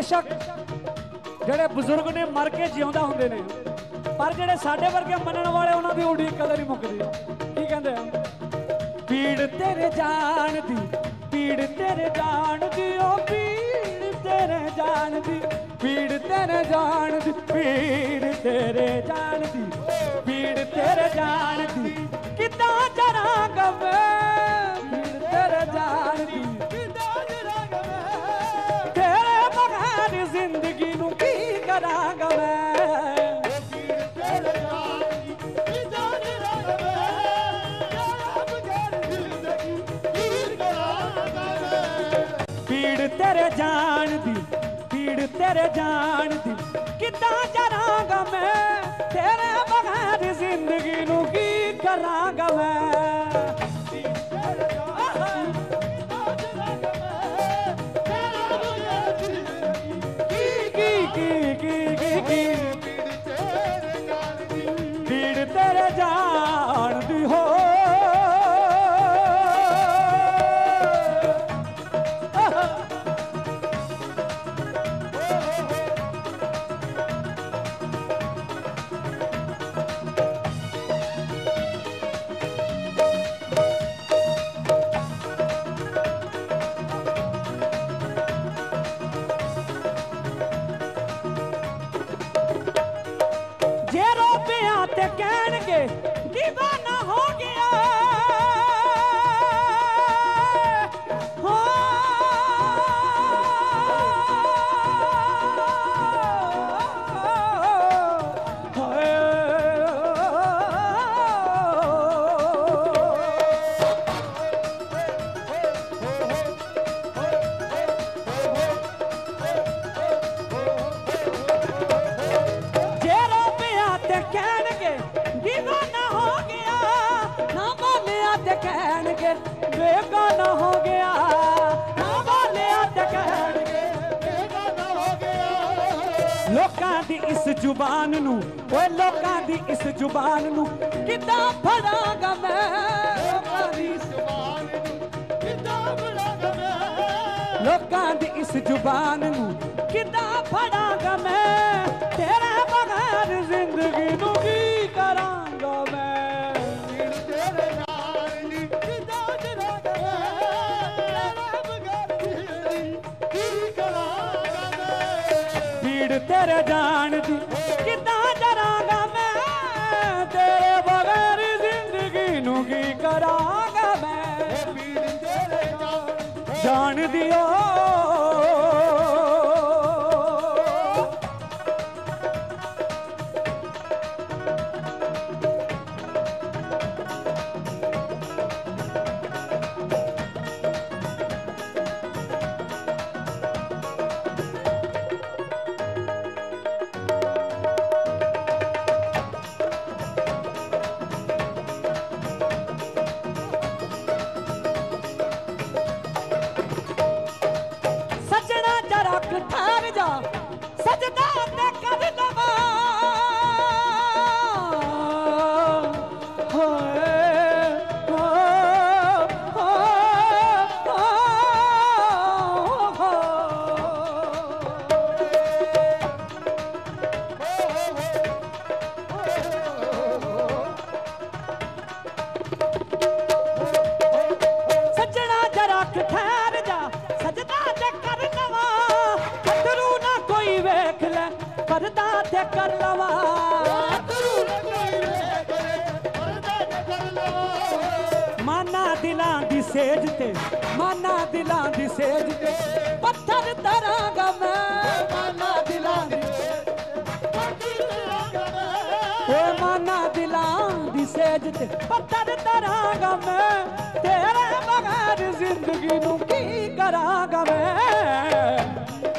बेशक ਜਿਹੜੇ ਬਜ਼ੁਰਗ ਨੇ ਮਰ ਕੇ ਜਿਉਂਦਾ ਹੁੰਦੇ ਨੇ ਪਰ ਜਿਹੜੇ ਸਾਡੇ ਵਰਗੇ ਮੰਨਣ ਵਾਲੇ ਉਹਨਾਂ ਦੀ ਉਡੀਕ ਕਦੇ ਨਹੀਂ ਮੁੱਕਦੀ। ਕੀ ਕਹਿੰਦੇ ਆ? ਪੀੜ ਤੇਰੇ ਜਾਣ ਦੀ, ਪੀੜ ਤੇਰੇ ਜਾਣ ਦੀ, ਓ ਪੀੜ ਤੇਰੇ ਜਾਣ ਦੀ, ਪੀੜ ਤੇਰੇ ਜਾਣ ਦੀ, ਪੀੜ ਤੇਰੇ ਜਾਣ ਦੀ, ਪੀੜ ਤੇਰੇ ਜਾਣ ਦੀ ਕਿੱਦਾਂ ਜਰਾਂਗਾ ਮੈਂ, ਪੀੜ ਤੇਰੇ ਜਾਣ ਦੀ ਕਿੱਦਾਂ ਜਰਾਂਗਾ ਮੈਂ, ਤੇਰੇ ਬਗੈਰ ਜ਼ਿੰਦਗੀ ਨੂੰ ਕੀ ਕਰਾਂਗਾ ਮੈਂ। तेरे जान दी, पीड़ तेरे जान दी कितना जरांगा मैं, तेरे बगैर जिंदगी नू की करांगा मैं। पीड़ तेरे जान दी हो दीवाना हो गया बेगाना हो गया, ना बोलिया ते कहणगे बेगाना हो गया। लोकां दी इस जुबान नू, ओए लोकां दी इस जुबान नू किदां फड़ांगा मैं, लोकां दी इस जुबान नू किदां फड़ांगा मैं, लोकां दी इस जुबान नू किदां फड़ांगा मैं, तेरे बगैर जिंदगी नू की करांगा मैं। तेरे जान दी कितना जरांगा मैं, तेरे बगैर जिंदगी नू की करांगा मैं। जान दियो ठहर जा सजदा ते कर लवा, सजना जरा ठहर जा सजदा ते कर लवा, वेख ले पर्दा ते कर लवा, माना दिलां दी सेज ते, माना दिलां दी सेज ते पत्थर धरांगा मैं, माना दिलां दी ओ माना दिलां दी सेज ते पत्थर धरांगा मैं, तेरे बगैर जिंदगी नू की करांगा मैं।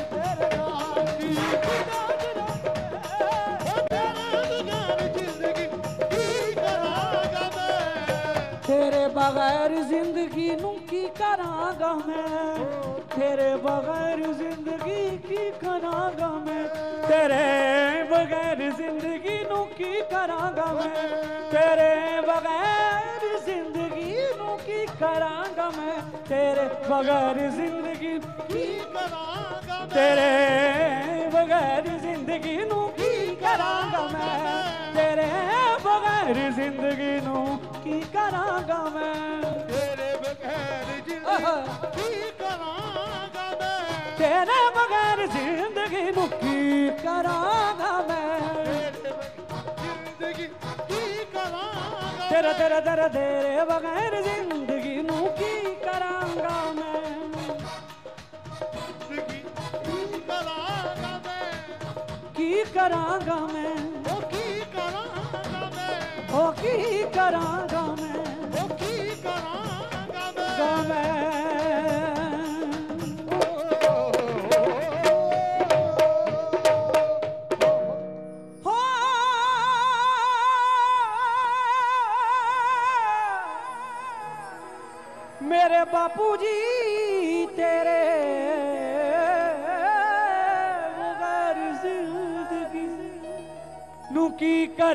तेरे बगैर जिंदगी नू की करांगा मैं, तेरे बगैर जिंदगी की करांगा मैं, तेरे बगैर जिंदगी नू की करांगा मैं, तेरे बगैर जिंदगी नू की करांगा मैं तेरे बगैर जिंदगी की करांगा तेरे बगैर जिंदगी नू की करांगा मैं तेरे बगैर जिंदगी नू की करांगा मैं तेरे बगैर जिंदगी की करांगा मैं तेरे बगैर जिंदगी नू की करांगा मैं जिंदगी की करांगा तेरे तेरे तेरे तेरे बगैर जिंदगी नू की करांगा मैं जिंदगी की करांगा मैं की करांगा मैं ओ की करांगा मैं ओ की करांगा मैं ओ की करांगा गा मैं मैं हो मेरे बापू जी तेरे बगैर जिंदगी नू की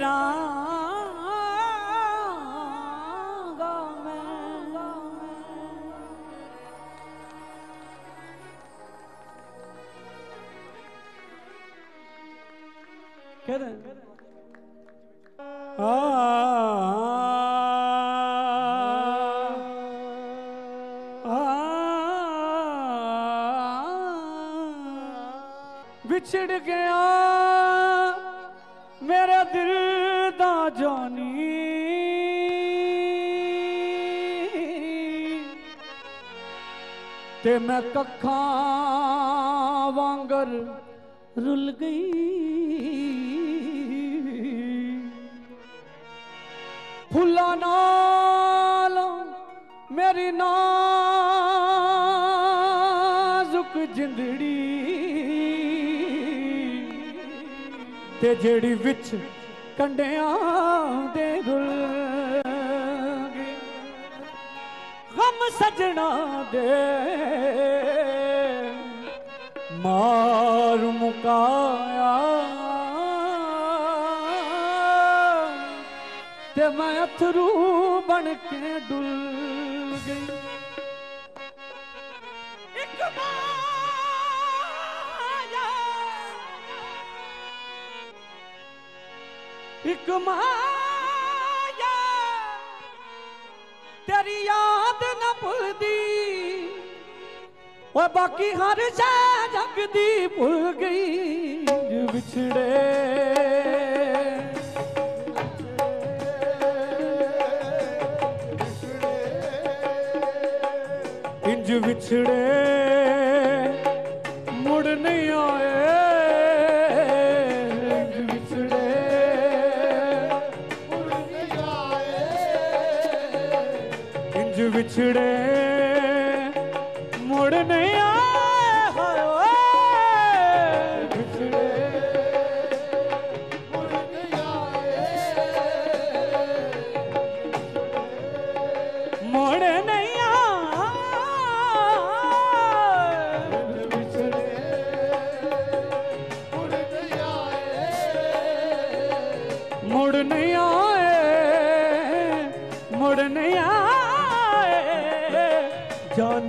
करांगा मैं कह दे विछड़ गया मेरा दिल दा जानी ते मैं कखां वांगर रुल गई फुल्ला नाल मेरी नाजुक जिंदड़ी ते जेड़ी विच कंडियां दे गुल गम सजना दे मार मुकाया ते मैं अथरू बन के डुल गई एक माया एक माया तेरी याद न भुलदी वो बाकी हर शै जग दी भुल गई जो विछड़े इंज विछड़े मुड़ नहीं आए इंज विछड़े मुड़ नहीं आए इंज विछड़े मुड़ नहीं आए हाय विछड़े मुड़ नहीं आए मुड़ नहीं मुड़ नहीं आए मुड़ नहीं आए जान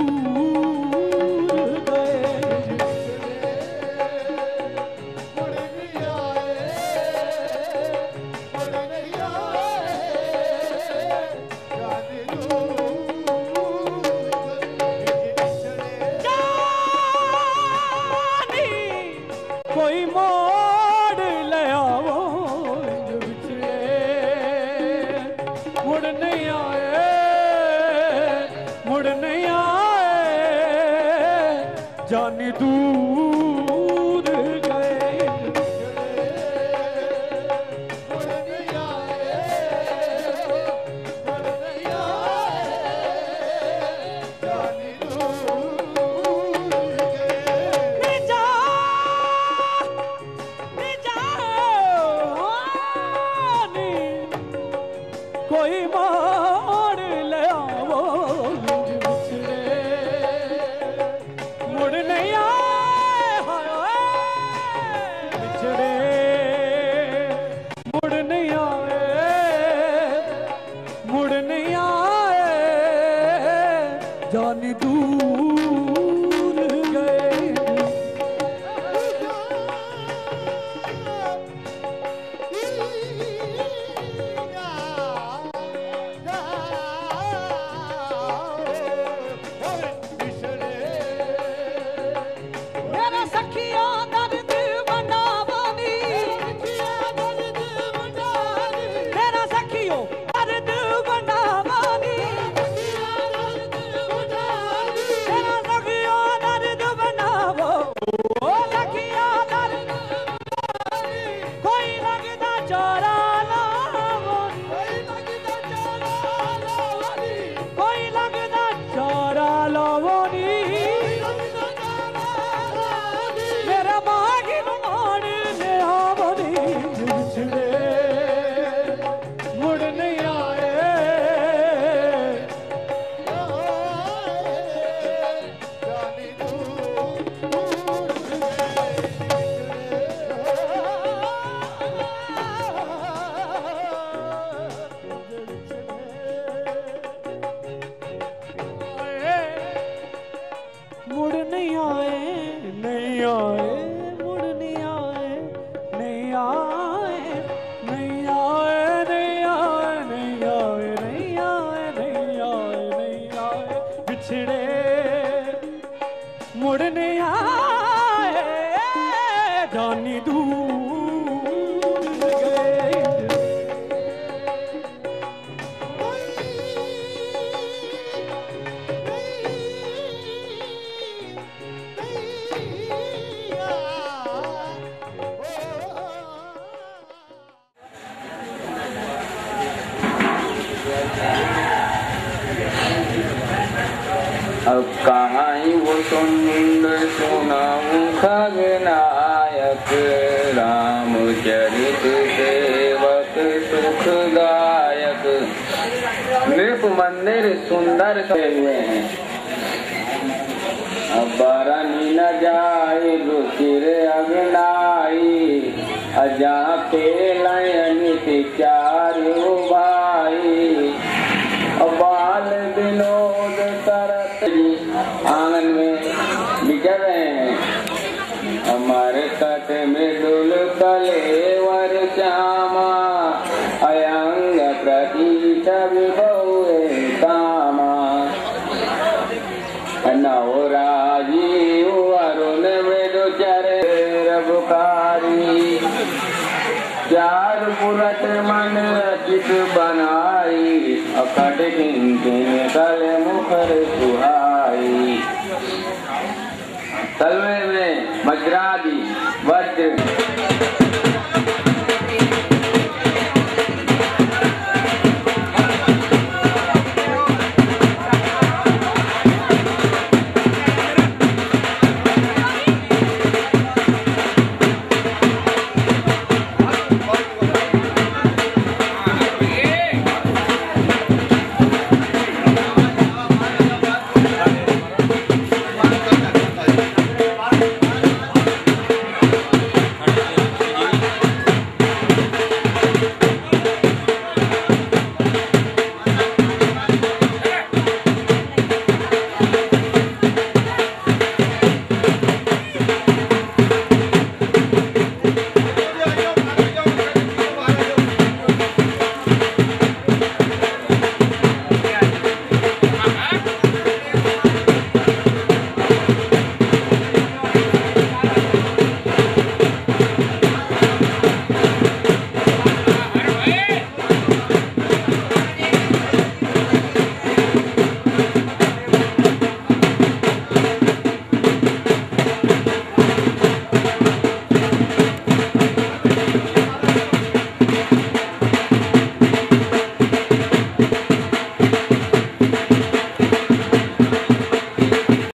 दूर गए मुड़ नहीं आए मुड़ नहीं आए जान जानी कोई मोड़ ले आओ जो बिछड़े मुड़ नहीं आए मुड़ नहीं आए जानी दूर गए मुड़ नहीं आए मुड़ नहीं आए जान कोई मोड़ ले आओ बिछड़े मुड़ नहीं आए जानी दूर गए मेरा सखिया दर्द बनावनी मेरा सखियो दर्द बनावनी मेरा सखियो दर्द बनावो ओ सखिया दर्द कोई लगदा चोरा लावनी कोई लगदा चोरा लावनी मेरा मागी मान ले आवनी बिछड़े मुड़ नहीं आए मुड़ नहीं आए नहीं आए मुड़ नहीं आए नहीं आए नहीं आए नहीं आए नहीं आए नहीं आए नहीं आए नहीं आए बिछड़े मुड़ नहीं आए जानी दूर गए अब कहाँ वो सुंदर सुनाऊं खगनायक रामचरित सेवक सुखदायक। नृप मंदिर सुंदर से हुए हैं। अब बरनी न जाए रुचिर अगनाई अजा पे लयनित चारू भाई। बाल विनोद करत आंगन में बिचर रहे हैं। हमारे तट में दुल कलेवर श्यामा अयंग प्रतीत विभुए कामा। नौ राजीव अरुण मृदु चरे रबुकारी चार पुरट मन रचित बनाई अखट किंकिन कल मुखर सुहाई। तलवे में वज्रादि वज्र